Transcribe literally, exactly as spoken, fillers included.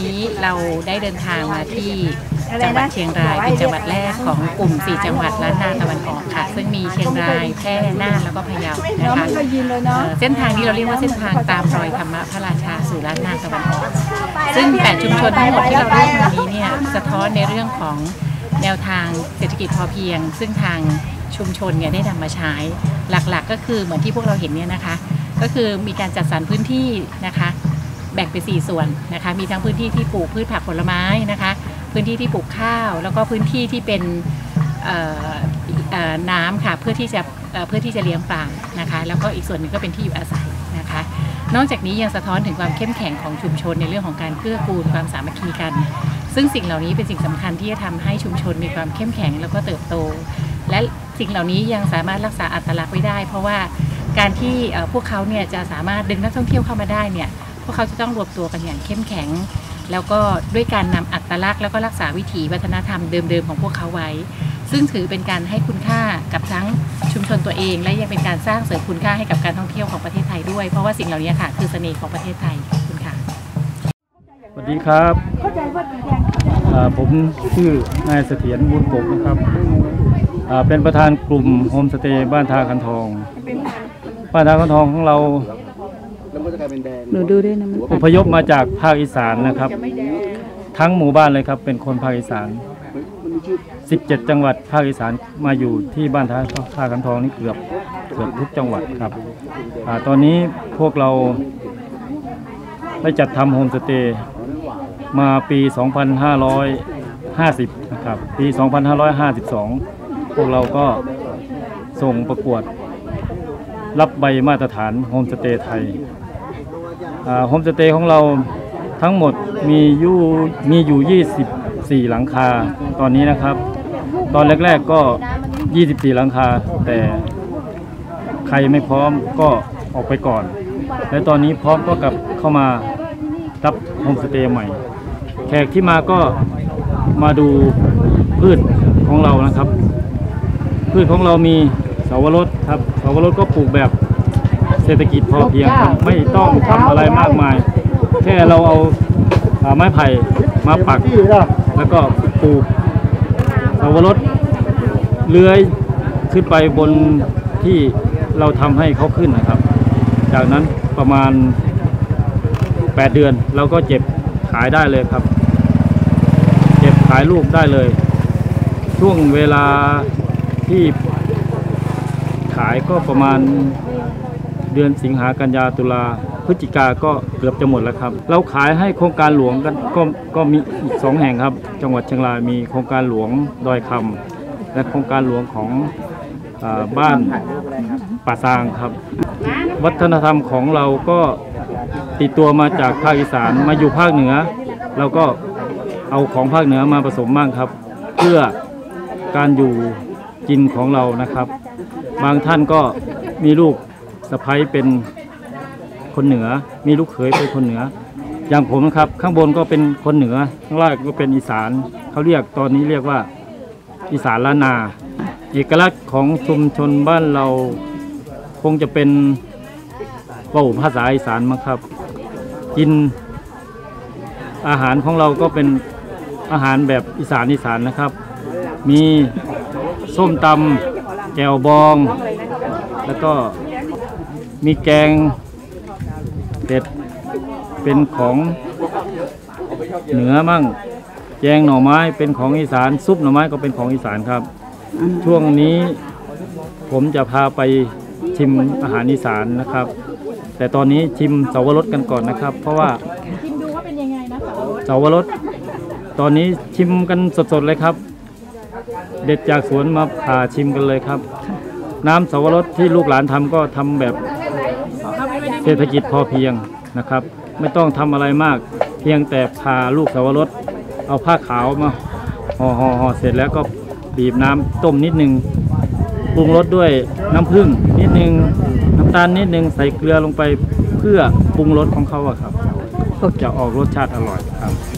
นี้เราได้เดินทางมาที่จังหวัดเชียงรายเป็นจังหวัดแรกของกลุ่มสี่จังหวัดล้านนาตะวันออกค่ะซึ่งมีเชียงรายแพร่น่านแล้วก็พะเยานะคะเส้นทางนี้เราเรียกว่าเส้นทางตามรอยธรรมพระราชาสู่ล้านนาตะวันออกซึ่งแปดชุมชนทั้งหมดที่เราเลือกวันนี้เนี่ยสะท้อนในเรื่องของแนวทางเศรษฐกิจพอเพียงซึ่งทางชุมชนเนี่ยได้นำมาใช้หลักๆก็คือเหมือนที่พวกเราเห็นเนี่ยนะคะก็คือมีการจัดสรรพื้นที่นะคะแบ่งเป็นสี่ส่วนนะคะมีทั้งพื้นที่ที่ปลูกพืชผักผลไม้นะคะพื้นที่ที่ปลูกข้าวแล้วก็พื้นที่ที่เป็นน้ำค่ะเพื่อที่จะเพื่อที่จะเลี้ยงปลานะคะแล้วก็อีกส่วนหนึ่งก็เป็นที่อยู่อาศัยนะคะนอกจากนี้ยังสะท้อนถึงความเข้มแข็งของชุมชนในเรื่องของการเกื้อกูลความสามัคคีกันซึ่งสิ่งเหล่านี้เป็นสิ่งสำคัญที่จะทำให้ชุมชนมีความเข้มแข็งแล้วก็เติบโตและสิ่งเหล่านี้ยังสามารถรักษาอัตลักษณ์ไว้ได้เพราะว่าการที่พวกเขาเนี่ยจะสามารถดึงนักท่องเที่ยวเข้ามาได้เนี่ยพวกเขาจะต้องรวมตัวกันอย่างเข้มแข็งแล้วก็ด้วยการนำอัตลักษณ์แล้วก็รักษาวิถีวัฒนธรรมเดิมๆของพวกเขาไว้ซึ่งถือเป็นการให้คุณค่ากับทั้งชุมชนตัวเองและยังเป็นการสร้างเสริมคุณค่าให้กับการท่องเที่ยวของประเทศไทยด้วยเพราะว่าสิ่งเหล่านี้ค่ะคือเสน่ห์ของประเทศไทยขอบคุณค่ะสวัสดีครับผมชื่อนายเสถียรบุญปกนะครับเป็นประธานกลุ่มโฮมสเตย์บ้านท่าคันทองบ้านท่าคันทองของเราหนูดูด้วยนะอพยพมาจากภาคอีสานนะครับทั้งหมู่บ้านเลยครับเป็นคนภาคอีสานสิบเจ็ดจังหวัดภาคอีสานมาอยู่ที่บ้านท่าท่าคันทองนี่เกือบเกือบทุกจังหวัดครับตอนนี้พวกเราได้จัดทำโฮมสเตย์มาปี สองพันห้าร้อยห้าสิบ นะครับปี สองพันห้าร้อยห้าสิบสอง พวกเราก็ส่งประกวดรับใบมาตรฐานโฮมสเตย์ไทยโฮมสเตย์ของเราทั้งหมดมีอยู่มีอยู่ยี่สิบสี่หลังคาตอนนี้นะครับตอนแรกๆก็ยี่สิบสี่หลังคาแต่ใครไม่พร้อมก็ออกไปก่อนและตอนนี้พร้อมก็กลับเข้ามารับโฮมสเตย์ใหม่แขกที่มาก็มาดูพืชของเรานะครับพืชของเรามีเสาวรสครับเสาวรสก็ปลูกแบบเศรษฐกิจพอเพียงครับไม่ต้องทำอะไรมากมายแค่เราเอาไม้ไผ่มาปักแล้วก็ปลูกเสาวรสเลื้อยขึ้นไปบนที่เราทำให้เขาขึ้นนะครับจากนั้นประมาณแปดเดือนเราก็เก็บขายได้เลยครับเก็บขายลูกได้เลยช่วงเวลาที่ขายก็ประมาณเดือนสิงหากันยาตุลาพฤศจิกาก็เกือบจะหมดแล้วครับเราขายให้โครงการหลวงกันก็ก็มีอีกสองแห่งครับจังหวัดเชียงรายมีโครงการหลวงดอยคำและโครงการหลวงของบ้านป่าซางครับวัฒนธรรมของเราก็ติดตัวมาจากภาคอีสานมาอยู่ภาคเหนือเราก็เอาของภาคเหนือมาผสมบ้างครับเพื่อการอยู่กินของเรานะครับบางท่านก็มีลูกสะใภ้เป็นคนเหนือมีลูกเขยเป็นคนเหนืออย่างผมนะครับข้างบนก็เป็นคนเหนือข้างล่างก็เป็นอีสานเขาเรียกตอนนี้เรียกว่าอีสานล้านนาเอกลักษณ์ของชุมชนบ้านเราคงจะเป็นว่าภาษาอีสานมั้งครับกินอาหารของเราก็เป็นอาหารแบบอีสานอีสานนะครับมีส้มตำแจ่วบองแล้วก็มีแกงเด็ดเป็นของเหนือมั่งแกงหน่อไม้เป็นของอีสานซุปหน่อไม้ก็เป็นของอีสานครับช่วงนี้ผมจะพาไปชิมอาหารอีสานนะครับแต่ตอนนี้ชิมเสาวรสกันก่อนนะครับเพราะว่าชิมดูว่าเป็นยังไงนะเสาวรสตอนนี้ชิมกันสดๆเลยครับเด็ดจากสวนมาผ่าชิมกันเลยครับน้ำเสาวรสที่ลูกหลานทำก็ทำแบบเศรษฐกิจพอเพียงนะครับไม่ต้องทำอะไรมากเพียงแต่ผ่าลูกเสาวรสเอาผ้าขาวมาห่อห่อห่อเสร็จแล้วก็บีบน้ำต้มนิดนึงปรุงรสด้วยน้ำผึ้งนิดนึงน้ำตาลนิดนึงใส่เกลือลงไปเพื่อปรุงรสของเขาอะครับจะออกรสชาติอร่อยครับ